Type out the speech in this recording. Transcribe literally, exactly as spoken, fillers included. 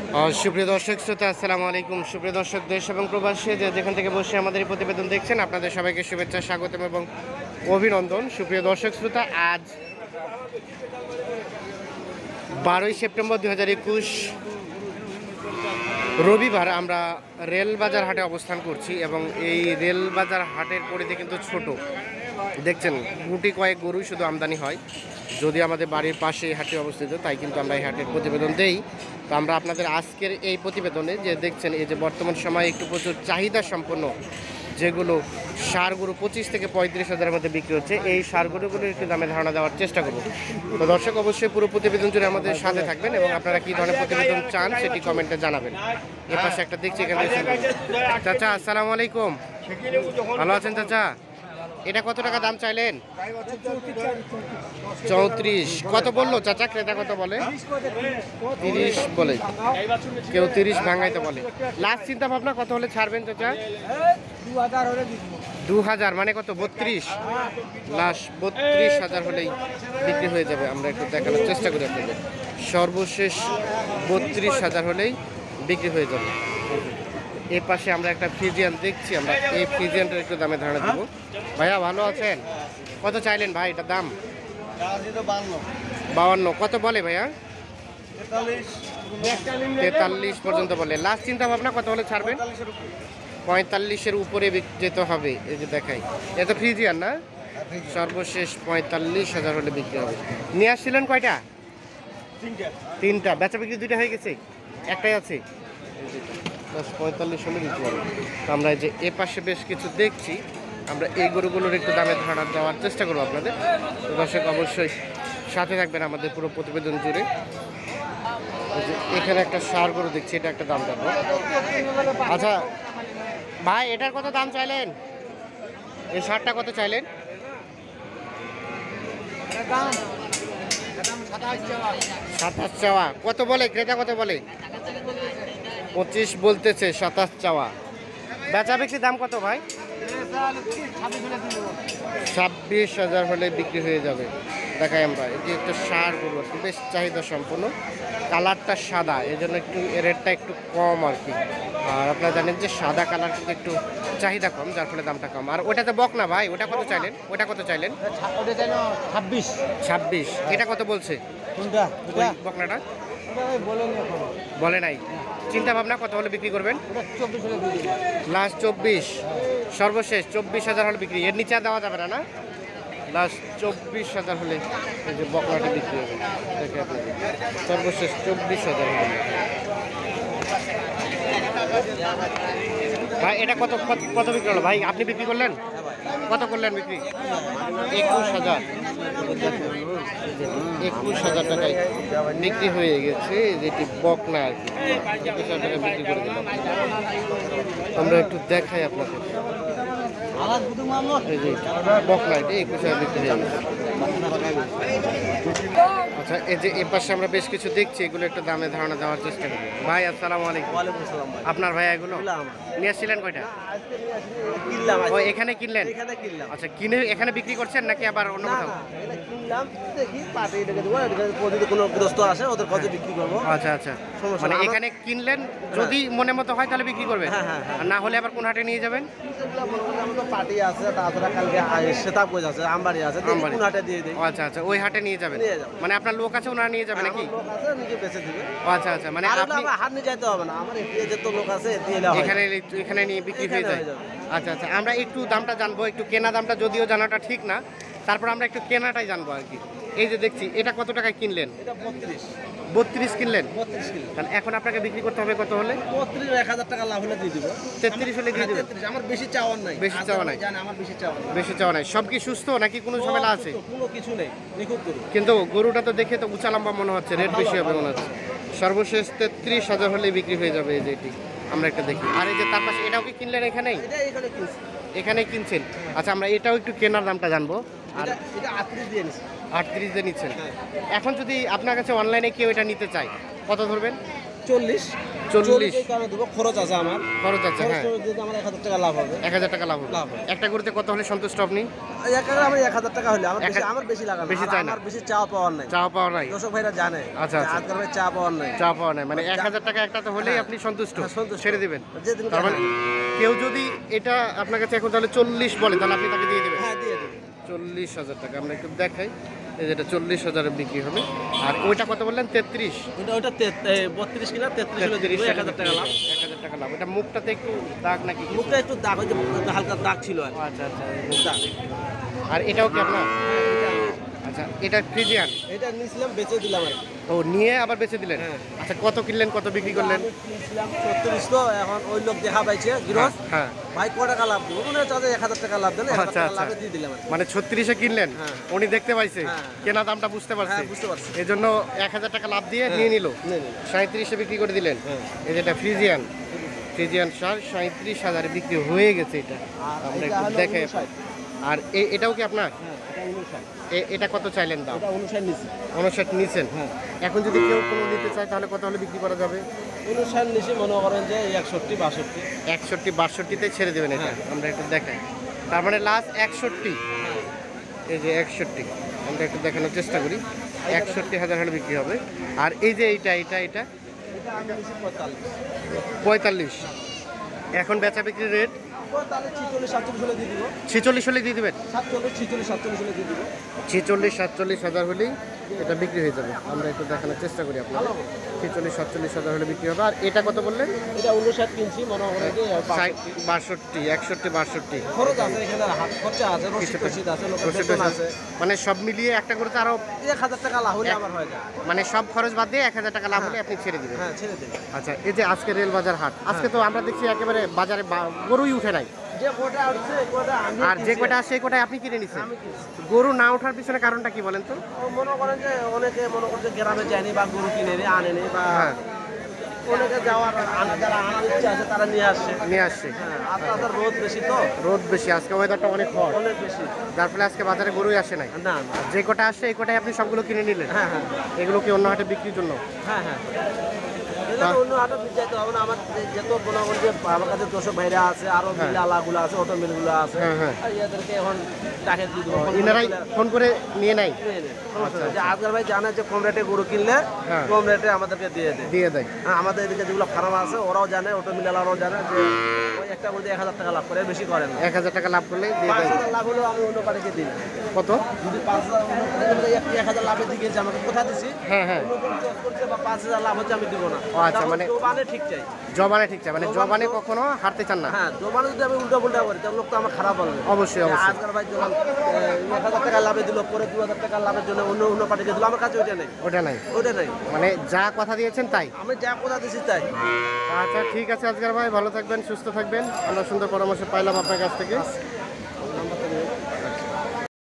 সুপ্রিয় দর্শক শ্রোতা, আসসালামু আলাইকুম। সুপ্রিয় দর্শক, দেশ এবং প্রবাসী যে যেখান থেকে বসে আমাদের এই প্রতিবেদন দেখছেন, আপনাদের সবাইকে শুভেচ্ছা, স্বাগতম এবং অভিনন্দন। সুপ্রিয় দর্শক শ্রোতা, আজ বারোই সেপ্টেম্বর দুই হাজার একুশ রবিবার আমরা রেলবাজার হাটে অবস্থান করছি এবং এই রেলবাজার হাটের পরিধি কিন্তু ছোট। দেখছেন, গুটি কয়েক গরুই শুধু আমদানি হয়। যদি আমাদের বাড়ির পাশে এই হাটে অবস্থিত, তাই কিন্তু আমরা এই হাটের প্রতিবেদন দেই। তো আমরা আপনাদের আজকের এই প্রতিবেদনে যে দেখছেন, এই যে বর্তমান সময়ে একটু প্রচুর চাহিদা সম্পন্ন যেগুলো সার গরু পঁচিশ থেকে পঁয়ত্রিশ হাজারের মধ্যে বিক্রি হচ্ছে, এই সার গরুগুলোর একটু দামে ধারণা দেওয়ার চেষ্টা করব। তো দর্শক, অবশ্যই পুরো প্রতিবেদন জুড়ে আমাদের সাথে থাকবেন এবং আপনারা কী ধরনের প্রতিবেদন চান সেটি কমেন্টে জানাবেন। এ পাশে একটা দেখছি, এখানে চাচা আসসালামু আলাইকুম, ভালো আছেন চাচা? এটা কত টাকা দাম চাইলেন? চৌত্রিশ। কত বললো চাচা? ক্রেতা কত বলে? তিরিশ বলে, কেউ তিরিশ ভাঙাইতে বলে। লাস্ট চিন্তা ভাবনা কত হলে ছাড়বেন চাচা? দু হাজার মানে কত? বত্রিশ। লাস্ট বত্রিশ হাজার হলেই বিক্রি হয়ে যাবে। আমরা একটু দেখানোর চেষ্টা করি আপনাদের। সর্বশেষ বত্রিশ হাজার হলেই বিক্রি হয়ে যাবে। এর পাশে আমরা একটা ফ্রিজিয়ান দেখছি, আমরা এই ফ্রিজিয়ানটার একটু দামে ধারণা দেবো। ভাইয়া ভালো আছেন? কত চাইলেন ভাই এটার দাম? বাউান্ন। কত বলে ভাইয়া? তেতাল্লিশ পর্যন্ত বলে। লাস্ট চিন্তা ভাবনা কত হলে ছাড়বেন? পঁয়তাল্লিশের উপরে যেতে হবে। এই যে দেখাই, এটা ফ্রিজিয়ান না? সর্বশেষ পঁয়তাল্লিশ হাজার হলে বিক্রি হবে। নিয়ে আসছিলেন কয়টা? তিনটা। বেচা বিক্রি দুইটা হয়ে গেছে, একটাই আছে। দশ পঁয়তাল্লিশ হলে বিক্রি হবে। আমরা এই যে এ পাশে বেশ কিছু দেখছি, আমরা এই গরুগুলোর একটু দামে ধারণা দেওয়ার চেষ্টা করবো আপনাদের। দর্শক অবশ্যই সাথে থাকবেন আমাদের পুরো প্রতিবেদন জুড়ে। এখানে একটা সার গরু দেখছি, এটা একটা দাম দেবো। আচ্ছা ভাই, এটার কত দাম চাইলেন? এই সারটা কত চাইলেন? সাতাশ চাওয়া। কত বলে ক্রেতা? কত বলে? পঁচিশ বলতেছে, সাতাশ চাওয়া। বেচা বিক্রির দাম কত ভাই? ছাব্বিশ হাজার হলে বিক্রি হয়ে যাবে। দেখাই আমরা, এটি একটা সার গরু, বেশ চাহিদা সম্পন্ন। কালারটা সাদা, এই জন্য একটু রেটটা একটু কম আর কি। আর আপনারা জানেন যে সাদা কালার কিন্তু একটু চাহিদা কম, যার ফলে দামটা কম। আর ওটাতে বক না ভাই, ওটা কত চাইলেন? ওটা কত চাইলেন? ছাব্বিশ। ছাব্বিশ। এটা কত বলছে বকনাটা? বলে নাই। চিন্তা ভাবনা কত হলে বিক্রি করবেন? লাস্ট চব্বিশ। সর্বশেষ চব্বিশ হাজার হলে বিক্রি। এর নিচে দেওয়া যাবে না না? লাস্ট চব্বিশ হাজার হলে এই যে বকনাটা বিক্রি হবে। দেখে আপনাদের সর্বশেষ চব্বিশ হাজার হলে। ভাই এটা কত কত বিক্রি হলো ভাই? আপনি বিক্রি করলেন? কত করলেন বিক্রি? একুশ হাজার। একুশ হাজার টাকায় বিক্রি হয়ে গেছে, যেটি বকনা আর কি। একুশ হাজার টাকা বিক্রি করে দিলাম। আমরা একটু দেখাই আপনাদের। এই যে বকনা, এটা একুশ হাজার বিক্রি হয়ে গেছে। আচ্ছা, এই যে এ পাশে আমরা বেশ কিছু দেখছি, এগুলো একটু দামে ধারণা দেওয়ার চেষ্টা করি। ভাই আসসালামু আলাইকুম। আপনার ভাই এগুলো নিয়ে আসছিলেন কয়টা? ও এখানে কিনলেন? আচ্ছা, কিনে এখানে বিক্রি করছেন নাকি আবার অন্য কোথাও? আচ্ছা আচ্ছা, মানে এখানে কিনলেন, যদি মনে মতো হয় তাহলে বিক্রি করবেন, আর না হলে আবার কোন হাটে নিয়ে যাবেন? আচ্ছা আচ্ছা, ওই হাটে নিয়ে যাবেন, মানে আপনার লোক আছে, ওনারা নিয়ে যাবে নাকি? আচ্ছা আচ্ছা, মানে আপনি এখানে এখানে নিয়ে বিক্রি হয়ে যায়। আচ্ছা আচ্ছা, আমরা একটু দামটা জানবো, একটু কেনা দামটা, যদিও জানাটা ঠিক না, তারপর আমরা একটু কেনাটাই জানবো আর কি। এই যে দেখছি, এটা কত টাকায় কিনলেন? বত্রিশ কিনলেন? তাহলে এখন আপনাকে বিক্রি করতে হবে কত হলে? এক হাজার টাকা লাভ হলে দিয়ে দিব। তেত্রিশ হলে দিয়ে দেবেন? আমার বেশি চাওয়া নাই। বেশি চাওয়া নাই? আমার বেশি চাওয়া নাই। বেশি চাওয়া নাই। সব কি সুস্থ নাকি কোনো ঝামেলা আছে? কোনো কিছু নেই, নিখুঁত গরু। কিন্তু গরুটা তো দেখে তো উঁচা লম্বা মনে হচ্ছে, রেট বেশি হবে মনে হচ্ছে। সর্বশেষ তেত্রিশ হাজার হলে বিক্রি হয়ে যাবে এই যে এটি। আমরা একটা দেখি। আর এই যে তার পাশে এটাও কি কিনলেন? এখানেই এখানেই কিনছেন? আচ্ছা, আমরা এটাও একটু কেনার দামটা জানবো। আর আটত্রিশ দিয়ে নিচ্ছেন। এখন যদি আপনার কাছে অনলাইনে কেউ এটা নিতে চায়, কত ধরবেন? চল্লিশ চল্লিশ এই কারণে দেবো, খরচ আছে আমার। খরচ আছে, হ্যাঁ। খরচ যদি আমার এক হাজার টাকা লাভ হবে। এক হাজার টাকা লাভ হবে। লাভ হবে। একটা গরুতে কত হলে সন্তুষ্ট আপনি? এই এক হাজার আমার এক হাজার টাকা হলে আমার এক বেশি, হাজার- আমার বেশি লাগানো, বেশি আর চাই না। আমার বেশি চা পাওয়ার নাই। চা পাওয়া নাই? দর্শক ভাইরা জানে আচ্ছা, যে আচ্ছা। আজকাল ভাই চা পাওয়ার নাই। চা পাওয়া নাই মানে এক হাজার টাকা একটা তো হলেই হ্যাঁ। আপনি সন্তুষ্ট, হ্যাঁ, সন্তুষ্ট। ছেড়ে দিবেন। যেদিন তার মানে কেউ যদি এটা আপনার কাছে এখন তাহলে চল্লিশ বলে তাহলে আপনি তাকে দিয়ে দেবেন? হ্যাঁ দিয়ে দেবো। চল্লিশ হাজার টাকা আমরা একটু দেখাই, এই যেটা চল্লিশ হাজারে বিক্রি হবে। আর ওইটা কত বললেন? তেত্রিশ? ওটা ওটা বত্রিশ কিনা তেত্রিশ হলে দিয়ে দেবো, এক হাজার টাকা লাভ। এক হাজার টাকা লাভ। এটা মুখটাতে একটু দাগ নাকি কিছু? মুখটা একটু দাগ, ওই যে হালকা দাগ ছিল আর কি। আচ্ছা আচ্ছা। দাগ। আর এটাও কি আপনার? এটা আমি- আচ্ছা, এটা ফ্রিজিয়ান? এটা নিয়েছিলাম, বেচে দিলাম আর কি। ও, নিয়ে আবার বেচে দিলেন? হ্যাঁ। আচ্ছা, কত কিনলেন, কত বিক্রি করলেন? আমি কিনেছিলাম ছত্রিশ, তো এখন ওই লোক দেখা পাইছে গৃহস্থ, হ্যাঁ। ভাই ক টাকা লাভ দেবো, মনে হচ্ছে যে এক হাজার টাকা লাভ দিলে এক হাজার আচ্ছা টাকা আচ্ছা, লাভে দিয়ে দিলাম আর কি। মানে ছত্রিশে কিনলেন, হ্যাঁ। উনি দেখতে পাইছে, হ্যাঁ। কেনা দামটা বুঝতে পারছে, হ্যাঁ, বুঝতে পারছি। এই জন্য এক হাজার টাকা লাভ দিয়ে হ্যাঁ। নিয়ে নিল, নিয়ে নিল। সাঁত্রিশে বিক্রি করে দিলেন। হ্যাঁ। এই যেটা ফ্রিজিয়ান, ফ্রিজিয়ান সার সাঁত্রিশ হাজারে বিক্রি হয়ে গেছে। এটা আর আমরা এটা একটু হলো দেখে। ঊনষাট। আর এ- এটাও কি আপনার? হ্যাঁ, এটা ঊনষাট। এ- এটা কত চাইলেন দাম? এটা ঊনষাট নিছি। উনষাট নিছেন? হ্যাঁ। এখন যদি কেউ কোনো নিতে চায় তাহলে কত হলে বিক্রি করা যাবে? ঊনষাট নিছি, মনে করেন যে একষট্টি বাষট্টি। একষট্টি বাষট্টিতে ছেড়ে দেবেন এটা? হ্যাঁ। আমরা একটু দেখাই। তার মানে লাস্ট একষট্টি, এই যে একষট্টি আমরা একটু দেখানোর চেষ্টা করি। একষট্টি হাজার হলে বিক্রি হবে। আর এই যে এইটা এইটা এটা এটা আমি নিছি পঁয়তাল্লিশ। পঁয়তাল্লিশ। এখন বেচা বিক্রির রেট পঁয়তাল্লিশ, ছিচল্লিশ, সাতচল্লিশ হলে দিয়ে দিব। ছেচল্লিশ হলে দিয়ে দেবেন? সাতচল্লিশ, ছিচল্লিশ, সাতচল্লিশ হলে দিয়ে দিব। ছেচল্লিশ সাতচল্লিশ হাজার হলেই এটা বিক্রি হয়ে যাবে। আমরা একটু দেখানোর চেষ্টা করি আপনাদের। ছেচল্লিশ সাতচল্লিশ হাজার হলে বিক্রি হবে। আর এটা কত বললেন? এটা ঊনষাট কিনছি, মনে করেন যে ষাট, বাষট্টি। বাষট্টি, একষট্টি, বাষট্টি। খরচ আছে এখানে, হাত খরচা আছে, রসিদ কিছুটা- টসিদ আছে, লোকের রসিদ বেতন টসিদ। আছে। মানে সব মিলিয়ে একটা করতে আরো এক হাজার টাকা লাভ হলে আমার হয়ে যায়। মানে সব খরচ বাদ দিয়ে এক হাজার টাকা লাভ হলে আপনি ছেড়ে দিবেন? হ্যাঁ, ছেড়ে দিন। আচ্ছা, এই যে আজকে রেলবাজার হাট, আজকে তো আমরা দেখছি একেবারে বাজারে বা- গরুই উঠে নাই। যে কোটা উঠছে, কোটা আমি আর যে কিনছি। কটা সেই কটাই আপনি কিনে নিছেন। আমি কিনছি। গরু না ওঠার পিছনে কারণটা কি বলেন তো? ও মনে করেন যে অনেকে মনে করেন যে গ্রামে যায়নি বা গরু কিনে নি, আনেনি, বা হ্যাঁ, অনেকে যাওয়ার আনা, যারা আনার ইচ্ছা আছে তারা নিয়ে আসছে। নিয়ে আসছে। হ্যাঁ, আর তাদের রোদ বেশি, তো রোদ বেশি, আজকে ওয়েদারটা অনেক হট, অনেক বেশি। যার ফলে আজকে বাজারে গরুই আসে নাই। না না। যে কটা আসছে এই কটাই আপনি সবগুলো কিনে নিলেন? হ্যাঁ হ্যাঁ এগুলো কি অন্য হাটে বিক্রির জন্য? হ্যাঁ হ্যাঁ এদের অন্য হাটে যাইতে হবে না। আমার যে- যত মনে করেন যে আমার কাছে দর্শক ভাইরা আছে, আরো হ্যাঁ। মিলালাগুলো আছে, অটো মিলগুলো আছে, হ্যাঁ, হ্যাঁ। আর এদেরকে এখন টাকা দিয়ে দেবো। ফোন করে ইনারাই চলে আসবে। ফোন করে নিয়ে নাই? নিয়ে নে, সমস্যা নেই। যে আজকাল ভাই জানে যে কম রেটে গরু কিনলে হ্যাঁ। কম রেটে আমাদেরকে দিয়ে দেয়। দিয়ে দেয়। হ্যাঁ, আমাদের এদিকে যেগুলো ফার্ম আছে ওরাও জানে, অটো মিলালারাও জানে যে ওই একটা গরু এক হাজার টাকা লাভ করে, এর বেশি করে না। এক হাজার টাকা লাভ করলে দিয়ে পাঁচ দেয়। হাজার লাভ হলেও আমি অন্য পার্টিকে দিই না। কত? যদি পাঁচ হাজার অন্য পার্টিকে এক এক হাজার লাভে দিয়ে গেছে, আমাকে কোথা দিছি, হ্যাঁ হ্যাঁ। অন্য কোনো চোখ করছে বা পাঁচ হাজার লাভ হচ্ছে, আমি দিব না। ও আচ্ছা, যেমন মানে- জোবানে ঠিক চাই। জবানে ঠিক চাই, মানে জবান জবানে তো- কখনো হারতে চান না? হ্যাঁ, জোবানে যদি আমি উল্টা পুল্টা করি তাহলে লোক তো আমার খারাপ বলবে। অবশ্যই, যে অবশ্যই। আজকাল ভাই যখন আহ, এক হাজার টাকা লাভে দিল, পরে দু হাজার টাকা লাভের জন্য অন্য অন্য পার্টিকে দিল, আমার কাছে ওইটা নেই, ওটা নাই, ওইটা নেই। মানে যা কথা দিয়েছেন তাই। আমি যা কোথা দিছি তাই। আচ্ছা, ঠিক আছে আজকের ভাই, ভালো থাকবেন, সুস্থ থাকবেন। আমরা সুন্দর পরামর্শ পাইলাম আপনার কাছ থেকে।